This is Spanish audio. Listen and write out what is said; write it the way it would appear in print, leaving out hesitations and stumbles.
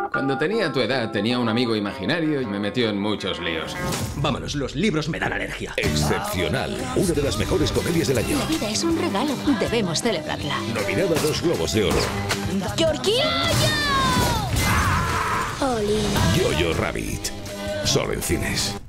Cuando tenía tu edad, tenía un amigo imaginario y me metió en muchos líos. Vámonos, los libros me dan alergia. Excepcional, una de las mejores comedias del año. La vida es un regalo. Debemos celebrarla. Nominada a 2 Globos de Oro. ¡Georgie! ¡Oli! Jojo Rabbit. Solo en cines.